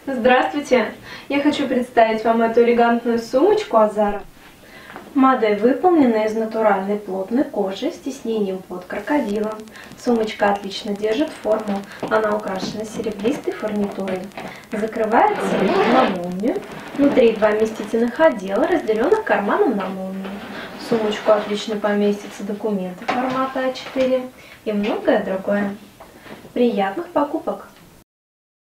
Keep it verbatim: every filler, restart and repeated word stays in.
Здравствуйте! Я хочу представить вам эту элегантную сумочку от Zara. Модель выполнена из натуральной плотной кожи с тиснением под крокодила. Сумочка отлично держит форму. Она украшена серебристой фурнитурой. Закрывается на молнию. Внутри два вместительных отдела, разделенных карманом на молнию. В сумочку отлично поместятся документы формата а четыре и многое другое. Приятных покупок!